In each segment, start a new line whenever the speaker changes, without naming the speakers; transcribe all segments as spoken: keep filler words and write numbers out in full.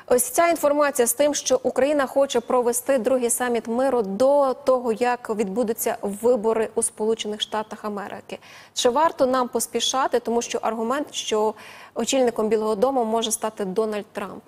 Ось ця інформація з тим, що Україна хоче провести другий саміт миру до того, як відбудуться вибори у Сполучених Штатах Америки. Чи варто нам поспішати, тому що аргумент, що очільником Білого дому може стати Дональд Трамп?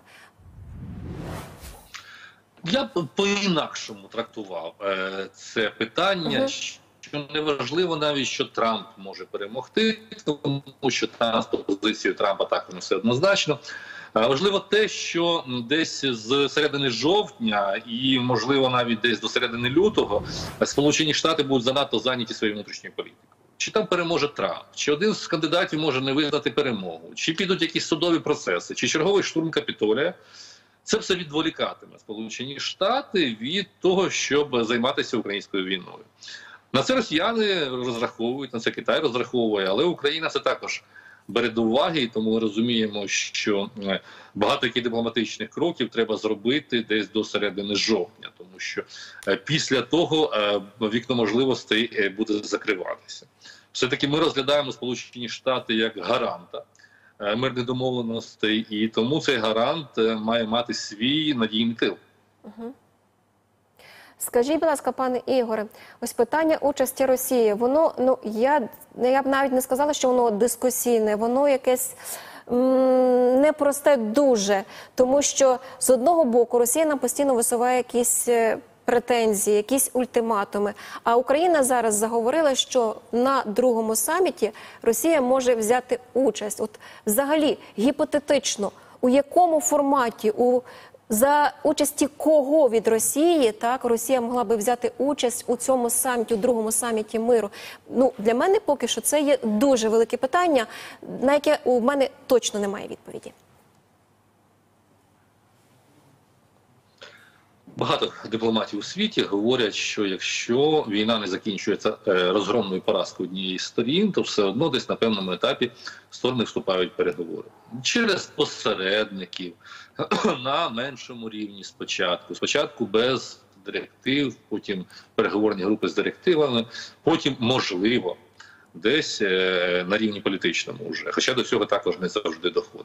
Я б по-інакшому трактував це питання, угу. що неважливо навіть, що Трамп може перемогти, тому що там з позицією Трампа так не все однозначно. Важливо те, що десь з середини жовтня і, можливо, навіть десь до середини лютого Сполучені Штати будуть занадто зайняті своєю внутрішньою політикою. Чи там переможе Трамп, чи один з кандидатів може не визнати перемогу, чи підуть якісь судові процеси, чи черговий штурм Капітолія. Це все відволікатиме Сполучені Штати від того, щоб займатися українською війною. На це росіяни розраховують, на це Китай розраховує, але Україна це також бере до уваги, і тому ми розуміємо, що багато яких дипломатичних кроків треба зробити десь до середини жовтня, тому що після того вікно можливостей буде закриватися. Все-таки ми розглядаємо Сполучені Штати як гаранта мирних домовленостей, і тому цей гарант має мати свій надійний тил.
Угу. Скажіть, будь ласка, пане Ігоре, ось питання участі Росії, воно, ну, я, я б навіть не сказала, що воно дискусійне, воно якесь м, непросте дуже, тому що з одного боку Росія нам постійно висуває якісь претензії, якісь ультиматуми, а Україна зараз заговорила, що на другому саміті Росія може взяти участь. От взагалі, гіпотетично, у якому форматі, у за участі кого від Росії, так, Росія могла би взяти участь у цьому саміті, у другому саміті миру? Ну, для мене поки що це є дуже велике питання, на яке у мене точно немає відповіді.
Багато дипломатів у світі говорять, що якщо війна не закінчується розгромною поразкою однієї з сторін, то все одно десь на певному етапі сторони вступають в переговори. Через посередників, на меншому рівні спочатку. Спочатку без директив, потім переговорні групи з директивами, потім, можливо, десь на рівні політичному вже. Хоча до цього також не завжди доходить.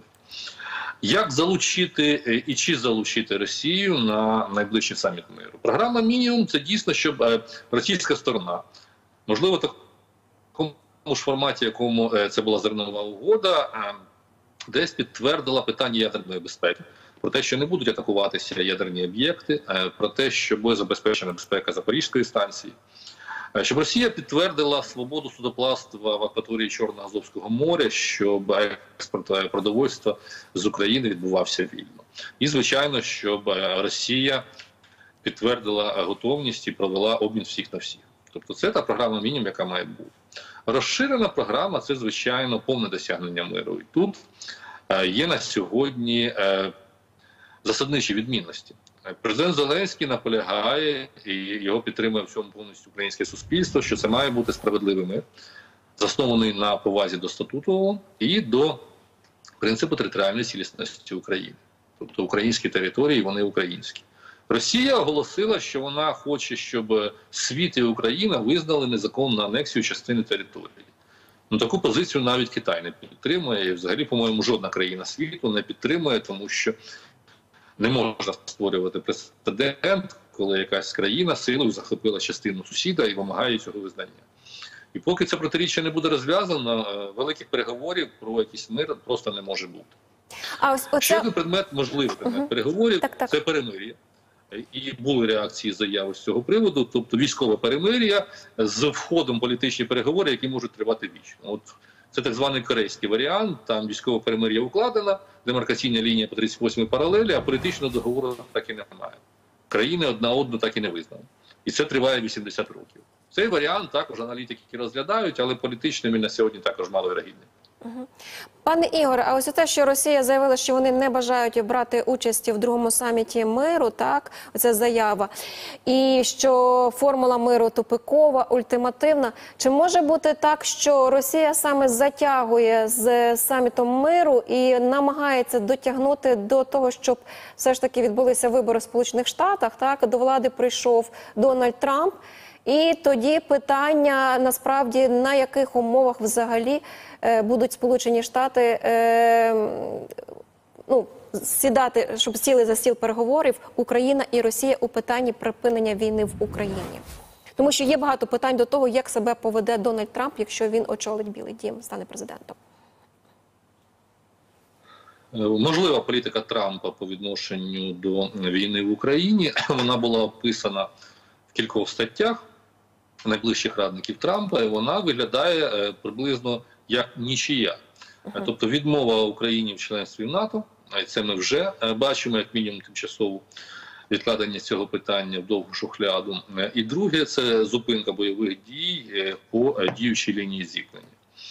Як залучити і чи залучити Росію на найближчий саміт миру? Програма «Мінімум» – це дійсно, щоб російська сторона, можливо, в такому ж форматі, якому це була зернова угода, десь підтвердила питання ядерної безпеки, про те, що не будуть атакуватися ядерні об'єкти, про те, що буде забезпечена безпека Запорізької станції, щоб Росія підтвердила свободу судоплавства в акваторії Чорного Азовського моря, щоб експорт продовольства з України відбувався вільно. І, звичайно, щоб Росія підтвердила готовність і провела обмін всіх на всіх. Тобто це та програма «Мінімум», яка має бути. Розширена програма – це, звичайно, повне досягнення миру. І тут є на сьогодні засадничі відмінності. Президент Зеленський наполягає, і його підтримує в цьому повністю українське суспільство, що це має бути справедливий мир, заснований на повазі до статуту ООН і до принципу територіальної цілісності України. Тобто українські території, вони українські. Росія оголосила, що вона хоче, щоб світ і Україна визнали незаконну анексію частини території. Ну, таку позицію навіть Китай не підтримує, і взагалі, по-моєму, жодна країна світу не підтримує, тому що не можна створювати прецедент, коли якась країна силою захопила частину сусіда і вимагає цього визнання. І поки це протиріччя не буде розв'язано, великих переговорів про якийсь мир просто не може бути. А ось оце... Ще один предмет, можливий предмет угу. переговорів так, так. – це перемир'я. І були реакції, заяви з цього приводу, тобто військове перемир'я з входом політичні переговори, які можуть тривати вічно. От це так званий корейський варіант, там військове перемир'я укладено, демаркаційна лінія по тридцять восьмій паралелі, а політичного договору так і немає. Країни одна одну так і не визнали. І це триває вісімдесят років. Цей варіант також аналітики розглядають, але політично він на сьогодні також маловірогідний.
Угу. Пане Ігоре, а ось те, що Росія заявила, що вони не бажають брати участі в другому саміті миру, так, оця заява, і що формула миру тупикова, ультимативна, чи може бути так, що Росія саме затягує з самітом миру і намагається дотягнути до того, щоб все ж таки відбулися вибори в Сполучених Штатах, так, до влади прийшов Дональд Трамп, і тоді питання, насправді, на яких умовах взагалі е, будуть Сполучені Штати е, ну, сідати, щоб сіли за стіл переговорів Україна і Росія у питанні припинення війни в Україні? Тому що є багато питань до того, як себе поведе Дональд Трамп, якщо він очолить Білий дім, стане президентом.
Можлива політика Трампа по відношенню до війни в Україні, вона була описана в кількох статтях найближчих радників Трампа, і вона виглядає приблизно як нічия. Тобто відмова Україні в членстві в НАТО, і це ми вже бачимо, як мінімум тимчасову відкладення цього питання в довгу шухляду. І друге – це зупинка бойових дій по діючій лінії зіткнення.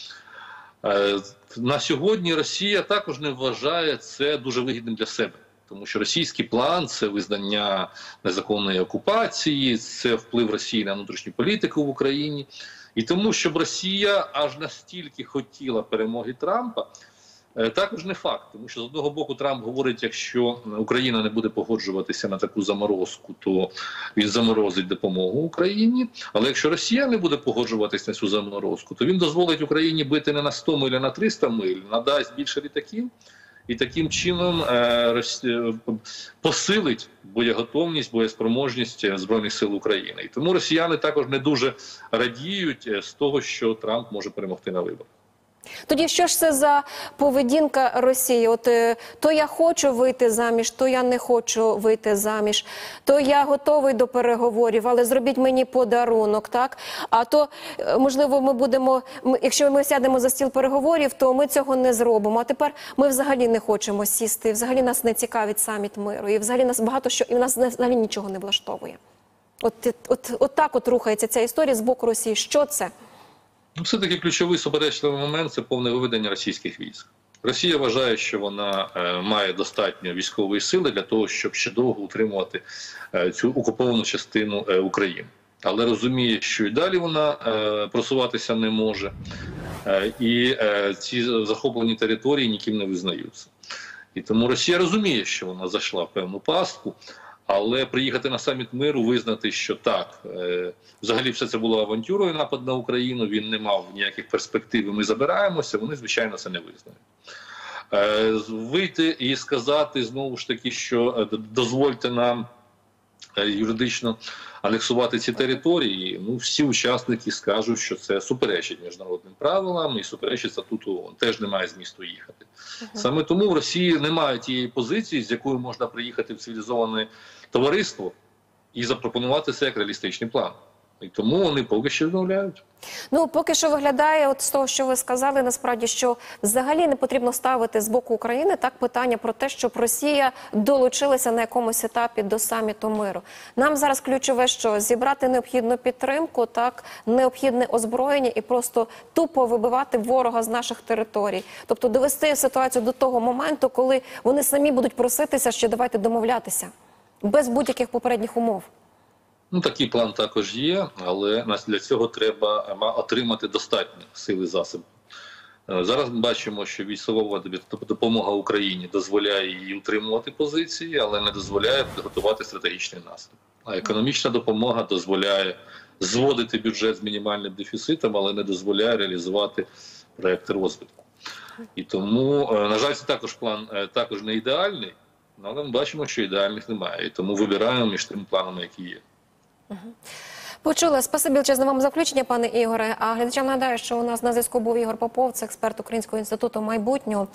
На сьогодні Росія також не вважає це дуже вигідним для себе. Тому що російський план – це визнання незаконної окупації, це вплив Росії на внутрішню політику в Україні. І тому, щоб Росія аж настільки хотіла перемоги Трампа, також не факт. Тому що, з одного боку, Трамп говорить, якщо Україна не буде погоджуватися на таку заморозку, то він заморозить допомогу Україні. Але якщо Росія не буде погоджуватися на цю заморозку, то він дозволить Україні бити не на сто миль, а на триста миль, надасть більше літаків. І таким чином посилить боєготовність, боєспроможність Збройних сил України. І тому росіяни також не дуже радіють з того, що Трамп може перемогти на виборах.
Тоді що ж це за поведінка Росії? От то я хочу вийти заміж, то я не хочу вийти заміж, то я готовий до переговорів, але зробіть мені подарунок, так? А то, можливо, ми будемо, якщо ми сядемо за стіл переговорів, то ми цього не зробимо. А тепер ми взагалі не хочемо сісти, взагалі нас не цікавить саміт миру, і взагалі нас багато що, і нас взагалі нічого не влаштовує. От, от, от так от рухається ця історія з боку Росії. Що це?
Ну, все-таки ключовий суперечливий момент – це повне виведення російських військ. Росія вважає, що вона е, має достатньо військової сили для того, щоб ще довго утримувати е, цю окуповану частину е, України. Але розуміє, що і далі вона е, просуватися не може, е, і е, ці захоплені території ніким не визнаються. І тому Росія розуміє, що вона зайшла в певну пастку, але приїхати на саміт миру, визнати, що так, е, взагалі все це було авантюрою, напад на Україну, він не мав ніяких перспектив, і ми забираємося, вони, звичайно, це не визнають. Е, вийти і сказати, знову ж таки, що е, дозвольте нам е, юридично анексувати ці території, ну, всі учасники скажуть, що це суперечить міжнародним правилам і суперечить статуту ООН. Теж немає змісту їхати. Uh-huh. Саме тому в Росії немає тієї позиції, з якою можна приїхати в цивілізоване товариство і запропонувати це як реалістичний план. І тому вони поки що відмовляють.
Ну, поки що виглядає, от з того, що ви сказали, насправді, що взагалі не потрібно ставити з боку України так питання про те, щоб Росія долучилася на якомусь етапі до саміту миру. Нам зараз ключове, що зібрати необхідну підтримку, так, необхідне озброєння і просто тупо вибивати ворога з наших територій. Тобто довести ситуацію до того моменту, коли вони самі будуть проситися, що давайте домовлятися, без будь-яких попередніх умов.
Ну, такий план також є, але для цього треба отримати достатньо сили і засобів. Зараз ми бачимо, що військова допомога Україні дозволяє їй утримувати позиції, але не дозволяє підготувати стратегічний наступ. А економічна допомога дозволяє зводити бюджет з мінімальним дефіцитом, але не дозволяє реалізувати проєкти розвитку. І тому, на жаль, це також план також не ідеальний, але ми бачимо, що ідеальних немає. І тому вибираємо між тими планами, які є.
Почули. Спасибі величезне вам за включення, пане Ігоре. А глядачам нагадаю, що у нас на зв'язку був Ігор Попов, це експерт Українського інституту майбутнього.